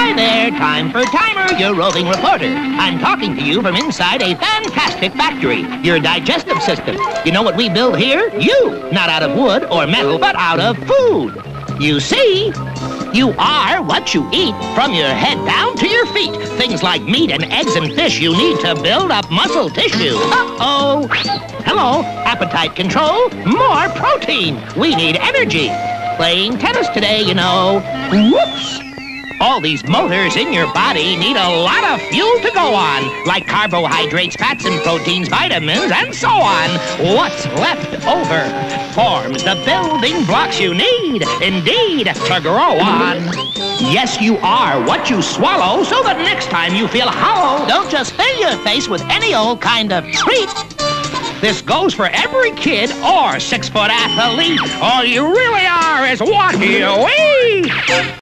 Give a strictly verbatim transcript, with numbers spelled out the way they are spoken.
Hi there, time for Timer, your roving reporter. I'm talking to you from inside a fantastic factory, your digestive system. You know what we build here? You! Not out of wood or metal, but out of food. You see, you are what you eat, from your head down to your feet. Things like meat and eggs and fish you need to build up muscle tissue. Uh-oh. Hello, appetite control, more protein. We need energy. Playing tennis today, you know. Whoops! All these motors in your body need a lot of fuel to go on, like carbohydrates, fats and proteins, vitamins, and so on. What's left over forms the building blocks you need, indeed, to grow on. Yes, you are what you swallow, so that next time you feel hollow, don't just fill your face with any old kind of treat. This goes for every kid or six-foot athlete. All you really are is what you eat.